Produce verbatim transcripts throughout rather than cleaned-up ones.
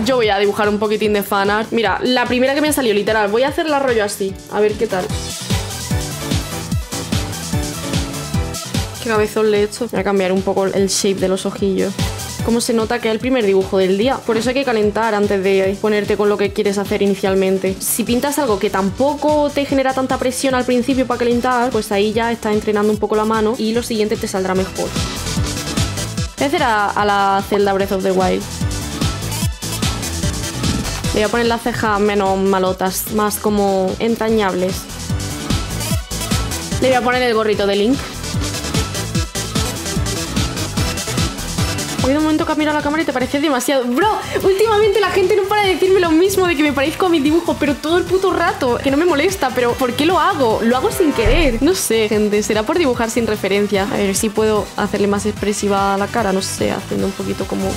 Yo voy a dibujar un poquitín de fanart. Mira, la primera que me ha salido, literal. Voy a hacerla rollo así. A ver qué tal. Qué cabezón le he hecho. Voy a cambiar un poco el shape de los ojillos. Cómo se nota que es el primer dibujo del día. Por eso hay que calentar antes de ponerte con lo que quieres hacer inicialmente. Si pintas algo que tampoco te genera tanta presión al principio para calentar, pues ahí ya estás entrenando un poco la mano y lo siguiente te saldrá mejor. Voy a hacer a, a la Zelda Breath of the Wild. Le voy a poner las cejas menos malotas, más como entrañables. Le voy a poner el gorrito de Link. Ha habido un momento que has mirado la cámara y te pareces demasiado. Bro, últimamente la gente no para de decirme lo mismo, de que me parezco a mis dibujos, pero todo el puto rato, que no me molesta, pero ¿por qué lo hago? Lo hago sin querer. No sé, gente, será por dibujar sin referencia. A ver si puedo hacerle más expresiva a la cara, no sé, haciendo un poquito como...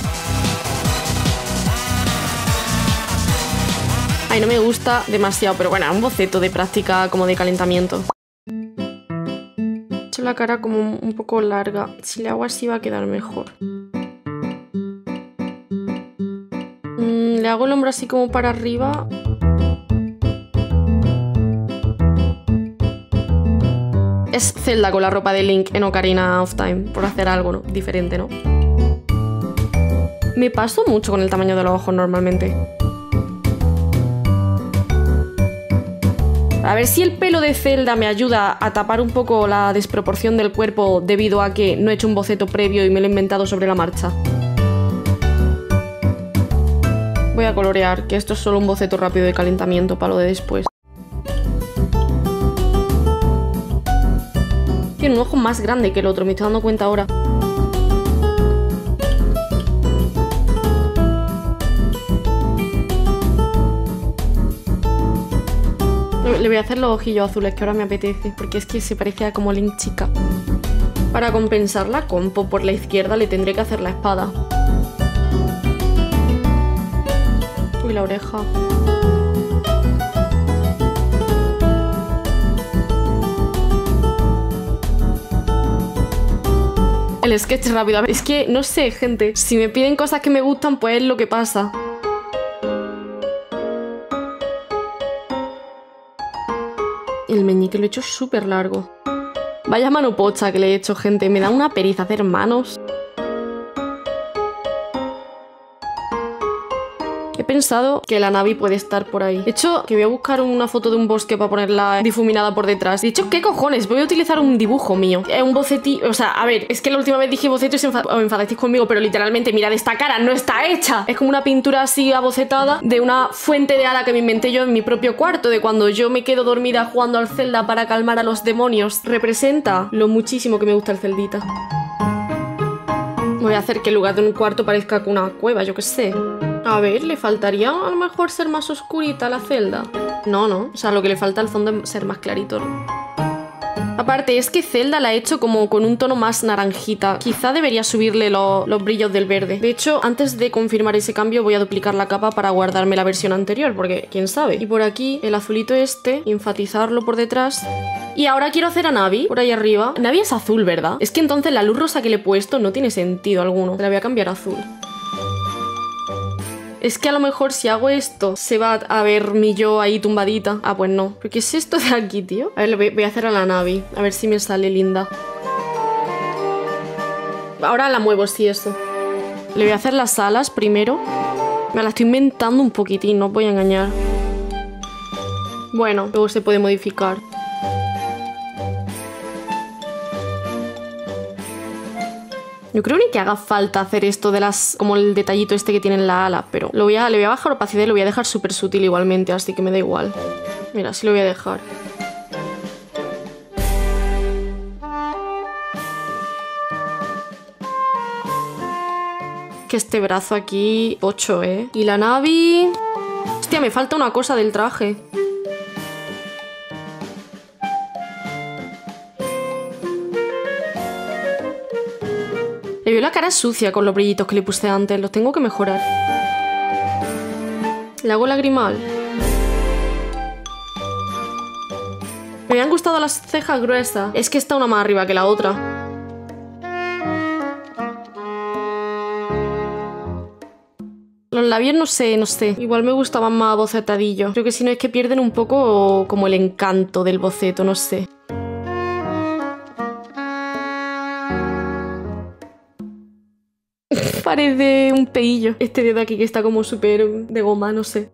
Ay, no me gusta demasiado, pero bueno, un boceto de práctica como de calentamiento. He hecho la cara como un poco larga. Si le hago así va a quedar mejor. Le hago el hombro así como para arriba. Es Zelda con la ropa de Link en Ocarina of Time, por hacer algo, ¿no? Diferente, ¿no? Me paso mucho con el tamaño de los ojos normalmente. A ver si el pelo de Zelda me ayuda a tapar un poco la desproporción del cuerpo debido a que no he hecho un boceto previo y me lo he inventado sobre la marcha. Voy a colorear, que esto es solo un boceto rápido de calentamiento para lo de después. Tiene un ojo más grande que el otro, me estoy dando cuenta ahora. Le voy a hacer los ojillos azules, que ahora me apetece, porque es que se parece como Link chica. Para compensar la compo por la izquierda le tendré que hacer la espada. Uy, la oreja. El sketch rápido. A ver, es que, no sé, gente. Si me piden cosas que me gustan, pues es lo que pasa. El meñique lo he hecho súper largo. Vaya mano pocha que le he hecho, gente. Me da una pereza hacer manos. He pensado que la Navi puede estar por ahí. De hecho, que voy a buscar una foto de un bosque para ponerla difuminada por detrás. De hecho, ¿qué cojones? Voy a utilizar un dibujo mío. Es un bocetín. O sea, a ver, es que la última vez dije boceto y se enfad... os enfadasteis conmigo, pero literalmente, mirad, esta cara no está hecha. Es como una pintura así abocetada de una fuente de hada que me inventé yo en mi propio cuarto, de cuando yo me quedo dormida jugando al Zelda para calmar a los demonios. Representa lo muchísimo que me gusta el Celdita. Voy a hacer que en lugar de un cuarto parezca una cueva, yo qué sé. A ver, ¿le faltaría a lo mejor ser más oscurita la Zelda? No, no. O sea, lo que le falta al fondo es ser más clarito, ¿no? Aparte, es que Zelda la he hecho como con un tono más naranjita. Quizá debería subirle lo, los brillos del verde. De hecho, antes de confirmar ese cambio, voy a duplicar la capa para guardarme la versión anterior, porque quién sabe. Y por aquí, el azulito este, enfatizarlo por detrás. Y ahora quiero hacer a Navi, por ahí arriba. Navi es azul, ¿verdad? Es que entonces la luz rosa que le he puesto no tiene sentido alguno. La voy a cambiar a azul. Es que a lo mejor si hago esto se va a ver mi yo ahí tumbadita. Ah, pues no. ¿Pero qué es esto de aquí, tío? A ver, le voy a hacer a la Navi. A ver si me sale linda. Ahora la muevo, sí, esto. Le voy a hacer las alas primero. Me la estoy inventando un poquitín, no os voy a engañar. Bueno, luego se puede modificar. Yo creo ni que haga falta hacer esto de las... como el detallito este que tiene en la ala, pero lo voy a, le voy a bajar opacidad y lo voy a dejar súper sutil igualmente, así que me da igual. Mira, así lo voy a dejar. Que este brazo aquí... ocho, ¿eh? Y la Navi... Hostia, me falta una cosa del traje. Le veo la cara sucia con los brillitos que le puse antes. Los tengo que mejorar. Le hago lagrimal. Me habían gustado las cejas gruesas. Es que está una más arriba que la otra. Lo Los labios no sé, no sé. Igual me gustaban más bocetadillos. Creo que si no es que pierden un poco como el encanto del boceto, no sé. Parece un peillo. Este dedo aquí que está como súper de goma, no sé.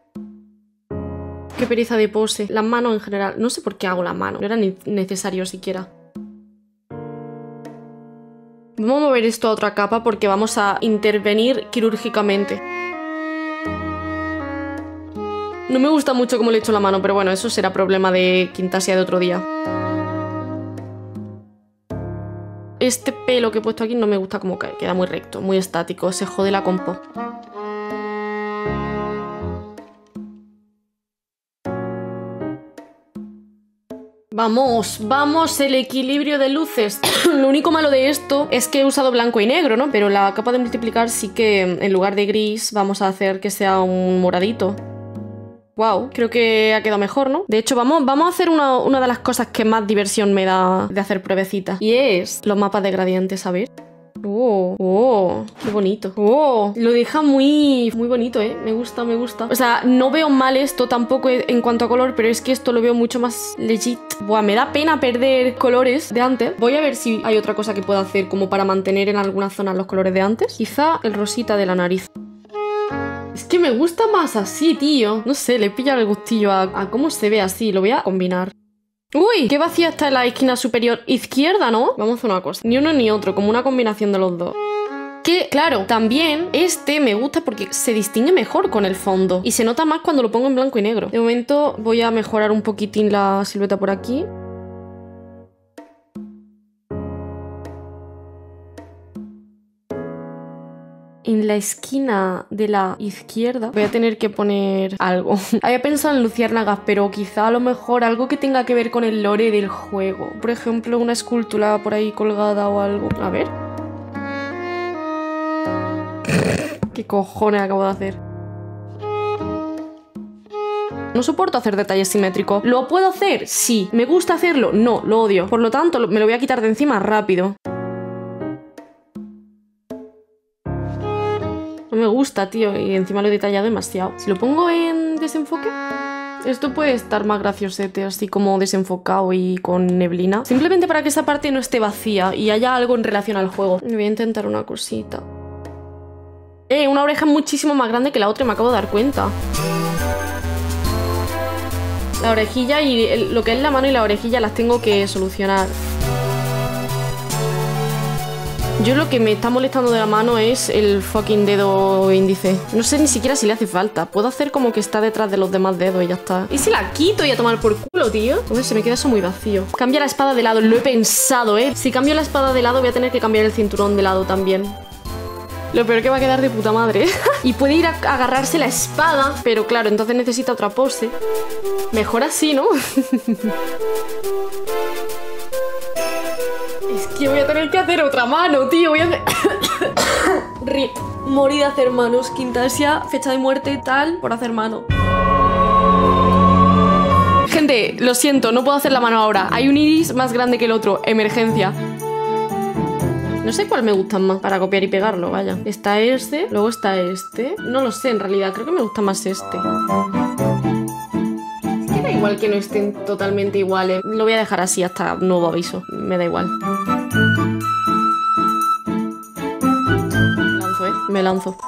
Qué pereza de pose. Las manos en general. No sé por qué hago las manos. No era ni necesario siquiera. Vamos a mover esto a otra capa porque vamos a intervenir quirúrgicamente. No me gusta mucho cómo le he hecho la mano, pero bueno, eso será problema de Quintasia de otro día. Este pelo que he puesto aquí no me gusta cómo cae. Queda muy recto, muy estático. Se jode la compo. Vamos, vamos, el equilibrio de luces. Lo único malo de esto es que he usado blanco y negro, ¿no? Pero la capa de multiplicar sí que en lugar de gris vamos a hacer que sea un moradito. Wow, creo que ha quedado mejor, ¿no? De hecho, vamos, vamos a hacer una, una de las cosas que más diversión me da de hacer pruebecitas. Y es los mapas de gradientes, a ver. Oh, oh, qué bonito. Oh, lo deja muy, muy bonito, ¿eh? Me gusta, me gusta. O sea, no veo mal esto tampoco en cuanto a color, pero es que esto lo veo mucho más legit. Buah, me da pena perder colores de antes. Voy a ver si hay otra cosa que pueda hacer como para mantener en algunas zonas los colores de antes. Quizá el rosita de la nariz. Es que me gusta más así, tío. No sé, le pilla el gustillo a, a cómo se ve así. Lo voy a combinar. ¡Uy! ¡Qué vacía está en la esquina superior izquierda!, ¿no? Vamos a hacer una cosa. Ni uno ni otro, como una combinación de los dos. Que, claro, también este me gusta porque se distingue mejor con el fondo. Y se nota más cuando lo pongo en blanco y negro. De momento voy a mejorar un poquitín la silueta por aquí. En la esquina de la izquierda voy a tener que poner algo. Había pensado en luciérnagas, pero quizá a lo mejor algo que tenga que ver con el lore del juego. Por ejemplo, una escultura por ahí colgada o algo. A ver. ¿Qué cojones acabo de hacer? No soporto hacer detalles simétricos. ¿Lo puedo hacer? Sí. ¿Me gusta hacerlo? No, lo odio. Por lo tanto, me lo voy a quitar de encima rápido. No me gusta, tío, y encima lo he detallado demasiado. Si lo pongo en desenfoque, esto puede estar más graciosete, así como desenfocado y con neblina. Simplemente para que esa parte no esté vacía y haya algo en relación al juego. Me voy a intentar una cosita. Eh, una oreja muchísimo más grande que la otra, me acabo de dar cuenta. La orejilla y el, lo que es la mano y la orejilla las tengo que solucionar. Yo lo que me está molestando de la mano es el fucking dedo índice. No sé ni siquiera si le hace falta. Puedo hacer como que está detrás de los demás dedos y ya está. ¿Y si la quito y a tomar por culo, tío? Uy, se me queda eso muy vacío. Cambia la espada de lado. Lo he pensado, ¿eh? Si cambio la espada de lado voy a tener que cambiar el cinturón de lado también. Lo peor que va a quedar de puta madre. Y puede ir a agarrarse la espada, pero claro, entonces necesita otra pose. Mejor así, ¿no? Es que voy a tener que hacer otra mano, tío. Voy a hacer... Rip. Morí de hacer manos. Quintasia, fecha de muerte y tal, por hacer mano. Gente, lo siento, no puedo hacer la mano ahora. Hay un iris más grande que el otro. Emergencia. No sé cuál me gusta más para copiar y pegarlo, vaya. Está este, luego está este. No lo sé, en realidad. Creo que me gusta más este. Es que da igual que no estén totalmente iguales. Lo voy a dejar así hasta nuevo aviso. Me da igual. Me lanzo, ¿eh? Me lanzo.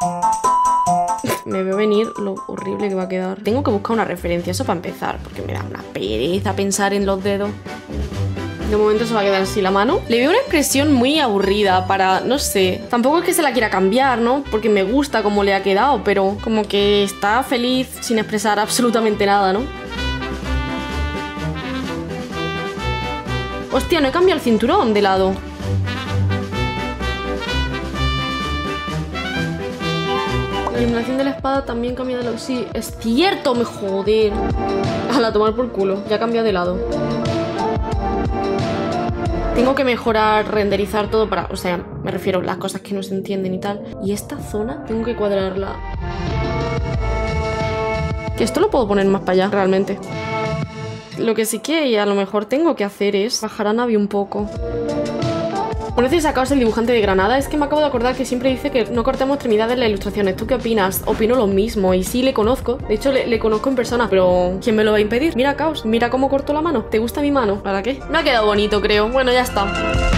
Me veo venir lo horrible que va a quedar. Tengo que buscar una referencia, eso para empezar, porque me da una pereza pensar en los dedos. De momento se va a quedar así la mano. Le veo una expresión muy aburrida para, no sé. Tampoco es que se la quiera cambiar, ¿no? Porque me gusta cómo le ha quedado, pero como que está feliz sin expresar absolutamente nada, ¿no? Hostia, no he cambiado el cinturón de lado. La iluminación de la espada también cambia de lado. Sí, es cierto, me joder. A la tomar por culo. Ya ha cambiado de lado. Tengo que mejorar, renderizar todo para... O sea, me refiero a las cosas que no se entienden y tal. Y esta zona tengo que cuadrarla. Que esto lo puedo poner más para allá, realmente. Lo que sí que a lo mejor tengo que hacer es bajar a Navi un poco. ¿Conoces a Caos, el dibujante de Granada? Es que me acabo de acordar que siempre dice que no cortemos extremidades en las ilustraciones. ¿Tú qué opinas? Opino lo mismo. Y sí, le conozco. De hecho, le, le conozco en persona. Pero ¿quién me lo va a impedir? Mira, Caos. Mira cómo corto la mano. ¿Te gusta mi mano? ¿Para qué? Me ha quedado bonito, creo. Bueno, ya está.